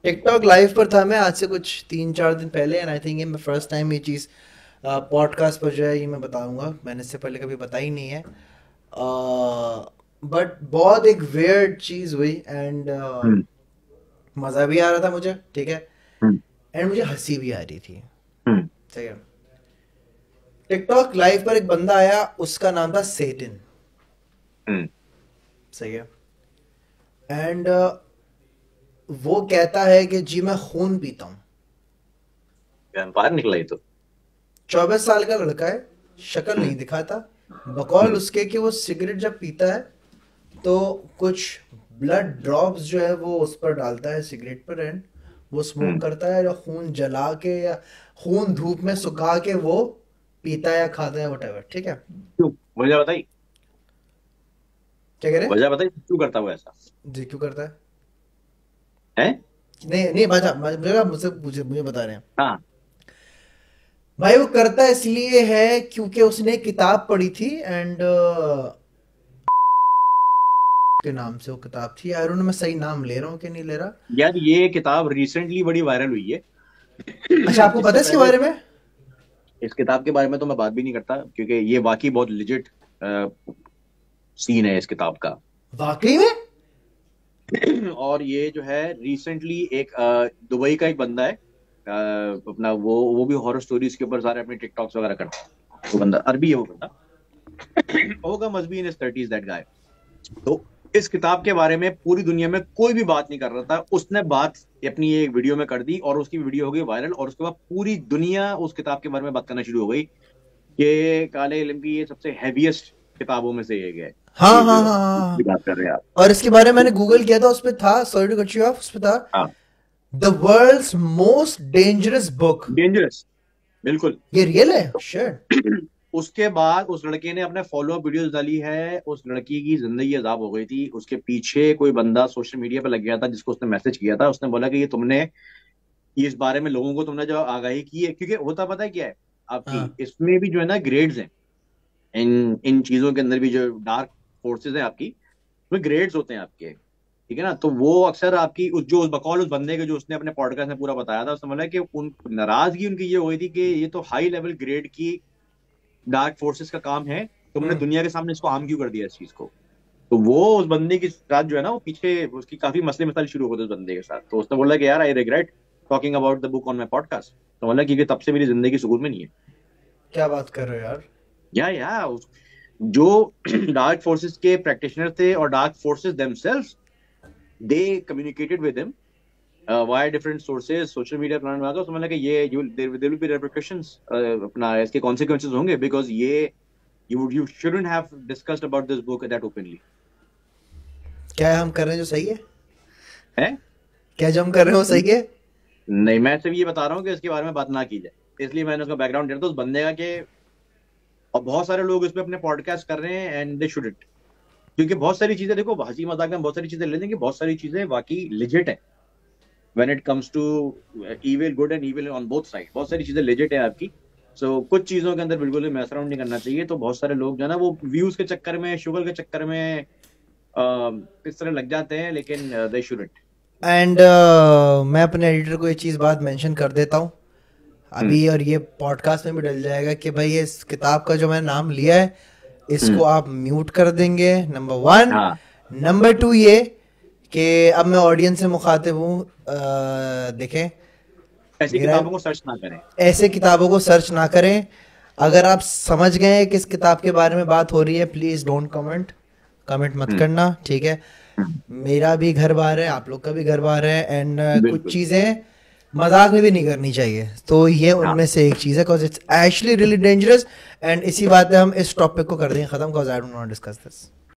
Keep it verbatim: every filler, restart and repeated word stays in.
TikTok live पर था मैं आज से कुछ तीन चार दिन पहले, एंड आई थिंक ये मैं फर्स्ट टाइम ये चीज़ पॉडकास्ट पर जो है ये मैं बताऊंगा, मैंने इससे पहले कभी बताई नहीं है। बट बहुत एक वेird चीज़ हुई, एंड हम्म मज़ा भी आ रहा था मुझे, ठीक है, हम्म एंड मुझे हंसी भी आ रही थी। हम्म सही है। टिकटॉक लाइव पर एक बंदा आया, उसका नाम था सेटिन। हम्म सही है। एंड वो कहता है कि जी मैं खून पीता हूँ। वैम्पायर निकला ही तो। चौबीस साल का लड़का है, शक्ल नहीं हम्म दिखाता, बकौल हम्म उसके कि वो सिगरेट जब पीता है तो कुछ ब्लड ड्रॉप्स जो है वो उस पर डालता है सिगरेट पर, एंड वो स्मोक हम्म करता है, या खून जला के या खून धूप में सुखा के वो पीता है या खाता है, वटेवर। ठीक है। क्यों? वजह बताई। क्या कह रहे हैं? वजह बताई क्यों करता वो ऐसा जी क्यों करता है? है। नहीं नहीं, बाजा मुझे लगा मुझसे मुझे मुझे बता रहे हैं। हाँ। भाई वो करता इसलिए है क्योंकि उसने एक किताब पढ़ी थी, एंड के नाम से वो किताब थी। आई डोंट नो मैं सही नाम ले रहा हूँ कि नहीं ले रहा। यार ये किताब रिसेंटली बड़ी वायरल हुई है। अच्छा, आपको पता इससे है इसके पहले बारे में? इस किताब के बारे में तो मैं बात भी नहीं करता, क्योंकि ये वाकई बहुत लिजिट सीन है इस किताब का। वाकई में? और ये जो है रिसेंटली एक अ, दुबई का एक बंदा है, अ, अपना वो वो भी हॉरर स्टोरीज के ऊपर सारे अपने टिकटॉक्स वगैरह करता है। वो बंदा अरबी है, वो बंदा होगा must be in his thirties that guy. तो इस किताब के बारे में पूरी दुनिया में कोई भी बात नहीं कर रहा था, उसने बात अपनी एक वीडियो में कर दी और उसकी वीडियो हो गई वायरल, और उसके बाद पूरी दुनिया उस किताब के बारे में बात करना शुरू हो गई कि काले इल्म की ये सबसे हैवीएस्ट किताबों में से एक है। हाँ ये हाँ जो हाँ हाँ की हाँ। बात कर रहे हैं आप। और इसके बारे में मैंने तो गूगल किया था, उस पे था, sorry to cut you off, उस पे था हाँ, the world's most dangerous book. Dangerous, बिल्कुल। ये रियल है? शिट। उसके बाद उस लड़के ने अपने फॉलो अप वीडियोस डाली है, उस लड़की की जिंदगी अजाब हो गई थी। उसके पीछे कोई बंदा सोशल मीडिया पे लग गया था, जिसको उसने मैसेज किया था। उसने बोला कि ये तुमने ये इस बारे में लोगों को तुमने जो आगाही की है, क्योंकि होता पता है क्या है आपकी, हाँ इसमें भी जो है ना ग्रेड्स हैं। इन इन चीजों के अंदर भी जो डार्क फोर्सेस हैं आपकी, उसमें ग्रेड्स होते हैं आपके, ठीक है ना। तो वो अक्सर आपकी उस जो उस बकौल उस बंदे के जो उसने अपने पॉडकास्ट में पूरा बताया था, उसने बोला कि उन नाराजगी उनकी ये हुई थी कि ये तो हाई लेवल ग्रेड की डार्क फोर्सेस का काम है, तुमने हम्म दुनिया के सामने इसको हार्म क्यों कर दिया इस चीज को। तो वो उस बंदे के साथ जो है ना, वो पीछे उसकी काफी मसले मसाइल शुरू होते उस बंदे के साथ। तो उसने बोला कि यार I regret talking about the book on my podcast. तो बोला क्योंकि तब से मेरी जिंदगी सुकून में नहीं है। क्या बात कर रहे हो यार? या या उस, जो डार्क फोर्सेस के प्रैक्टिशनर थे और dark forces themselves, they communicated with him via different sources, social media plan में। तो मैंने कहा ये you there will be repercussions, अपना इसके कॉन्सिक्वेंसेस होंगे, बिकॉज ये you would you shouldn't have discussed about this book that openly. क्या हम कर रहे हैं जो सही है? है? क्या जो हम कर रहे हैं वो सही है? नहीं, मैं सिर्फ ये बता रहा हूँ कि इसके बारे में बात ना की जाए, इसलिए मैंने उसका बैकग्राउंड दिया था उस बंदे का कि, और बहुत सारे लोग इस पे अपने पॉडकास्ट कर रहे हैं एंड दे शुडंट, क्योंकि बहुत सारी चीजें देखो, हंसी मजाक में बहुत सारी चीजें ले लेंगे, बहुत सारी चीजें वाकई लिजिट है when it comes to evil, good and evil on both side. बहुत सारी चीजें लिजिट है आपकी। सो so, कुछ चीजों के अंदर बिल्कुल भी मैस अराउंड नहीं करना चाहिए। तो बहुत सारे लोग जो है ना, वो व्यूज के चक्कर में, शुगर के चक्कर में uh, इस तरह लग जाते हैं, लेकिन दे शुडंट। एंड मैं अपने एडिटर को ये चीज़ बात मेंशन कर देता हूँ हम्म अभी, और ये पॉडकास्ट में भी डल जाएगा कि भाई ये इस किताब का जो मैंने नाम लिया है इसको हम्म आप म्यूट कर देंगे, नंबर वन। हाँ, नंबर टू ये कि अब मैं ऑडियंस से मुखातिब हूँ, अ, देखें, ऐसी मेरा किताबों को सर्च ना करें। ऐसे किताबों को सर्च ना करें। अगर आप समझ गए किस किताब के बारे में बात हो रही है, प्लीज़ डोंट कमेंट, कमेंट मत हम्म करना, ठीक है। हम्म, मेरा भी घर बार है, आप लोग का भी घर बार है, एंड कुछ बिल्कुल। चीज़ें मजाक में भी नहीं करनी चाहिए, तो ये हाँ, उनमें से एक चीज़ है, because it's actually really dangerous. And इसी बात पे हम इस टॉपिक को कर देंगे ख़त्म, because I don't want to discuss this.